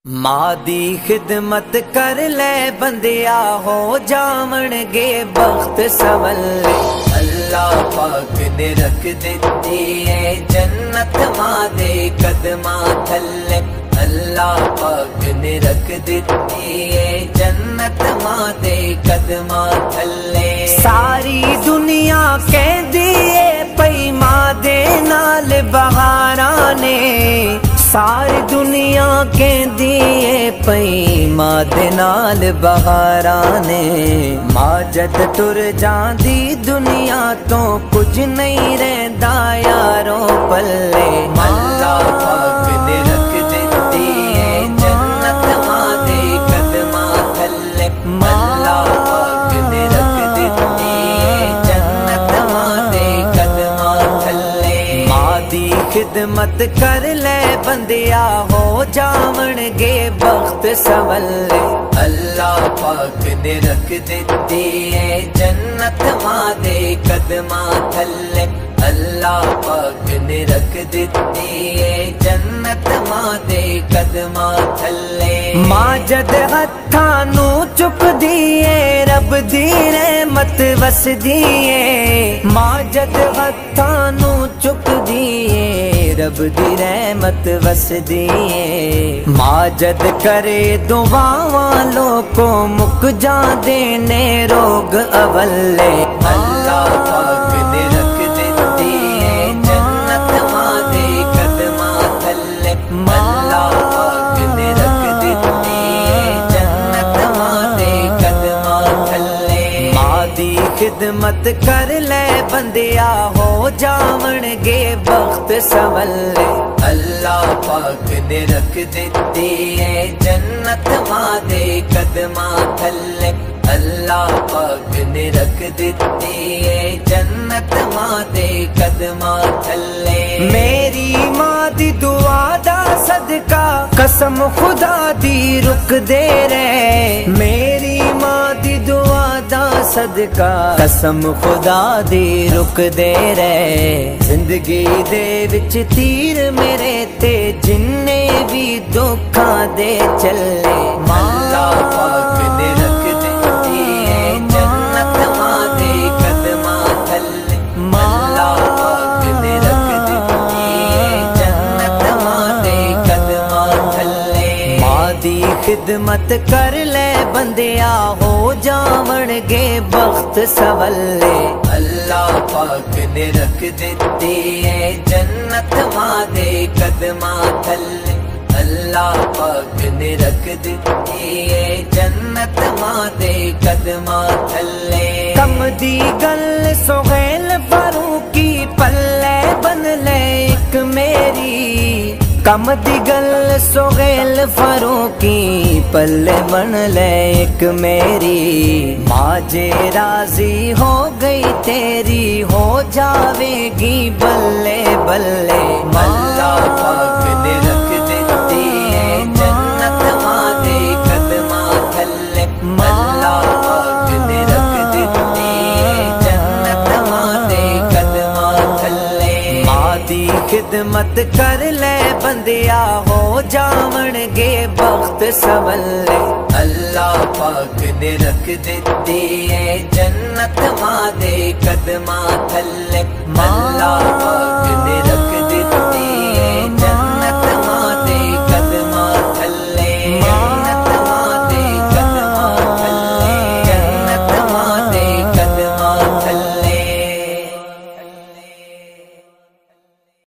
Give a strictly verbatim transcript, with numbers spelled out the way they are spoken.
मां दी खिदमत कर ले बंदिया हो जावण गे बख्त सवले। अल्लाह पाक ने रख दिती है जन्नत मां दे कदमा थल्ले। अल्लाह पाक ने रख दिती है जन्नत मां दे कदमा थल्ले। सारी दुनिया कहदी है पई मां दे नाल बहारां ने। सारी दुनिया कहदी है पई मां दे नाल बहारां ने। मां जद टुर जांदी दुनिया तो कुछ नहीं रहंदा यारों पल्ले। अल्लाह पाक ने रख दिती है जन्नत मां दे कदमा थल्ले। अल्लाह पाक ने रख दिती है जन्नत मां दे कदमा थल्ले। मां दी खिदमत कर ले बंदिया हो जावण गे बख्त सवले। अल्लाह पाक ने रख दिती है जन्नत मां दे कदमा थल्ले। अल्लाह पाक ने रख दिती है जन्नत मां दे कदमा थल्ले। मां जद हत्थां नू चुकदी है रब दी रहमत वसदी है। मां जद हत्थां नू चुकदी है रब दी रहमत वसदी है। मां जद करे दुआवां लोको मुक जांदे ने रोग अवल्ले। अल्लाह पाक ने रख दिती है जन्नत मां दे कदमा थल्ले। अल्लाह पाक ने रख दिती है जन्नत मां दे कदमा थल्ले। मां दी खिदमत कर ले बंदिया हो जावण गे बख्त सवले। अल्लाह पाक ने रख दिती है जन्नत मां दे कदमा थल्ले। अल्लाह पाक ने रख दिती है जन्नत मां दे कदमा थल्ले। मेरी मां दी दुआ दा सदका कसम खुदा दी रुक दे रे। मेरी मां दी दुआ दा सदका कसम खुदा दी रुक दे रे। जिंदगी दे विच तीर मेरे ते जिन्ने भी दुखां दे चले। अल्लाह पाक ने रख दिती है जन्नत मां दे कदमा थल्ले। अल्लाह पाक ने रख दिती है जन्नत मां दे कदमा थल्ले। मां दी खिदमत कर ले बंदिया हो जावण गे बख्त सवले। अल्लाह पाक ने रख दिती है जन्नत मां दे कदमा थल्ले। अल्लाह पाक ने रख दिती है जन्नत मां दे कदमा थल्ले। कम दी गल सुहेल फारूकी पल्ले बन ले एक मेरी। कम दी गल सुहेल फारूकी पल्ले बन ले एक मेरी। मां जे राजी हो गई तेरी हो जावेगी बल्ले बल्ले। अल्लाह पाक ने रख दिती है जन्नत मां दे कदमा थल्ले। अल्लाह पाक ने रख दिती है जन्नत मां दे कदमा थल्ले। मां दी खिदमत कर ले बंदिया हो जावण गे बख्त सवले। अल्लाह पाक ने रख दिती है जन्नत मां दे कदमा थल्ले। अल्लाह पाक ने रख